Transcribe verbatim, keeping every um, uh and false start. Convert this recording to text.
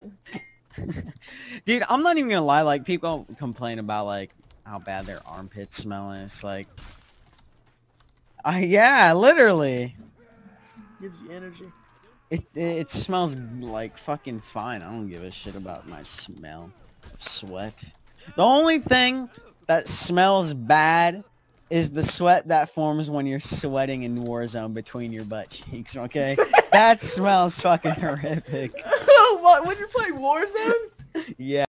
Dude, I'm not even gonna lie. Like, people complain about like how bad their armpits smell, and it's like, uh, yeah, literally. Gives you energy. It it smells like fucking fine. I don't give a shit about my smell of sweat. The only thing that smells bad is the sweat that forms when you're sweating in Warzone between your butt cheeks, okay? That smells fucking horrific. What? When you're playing Warzone? Yeah.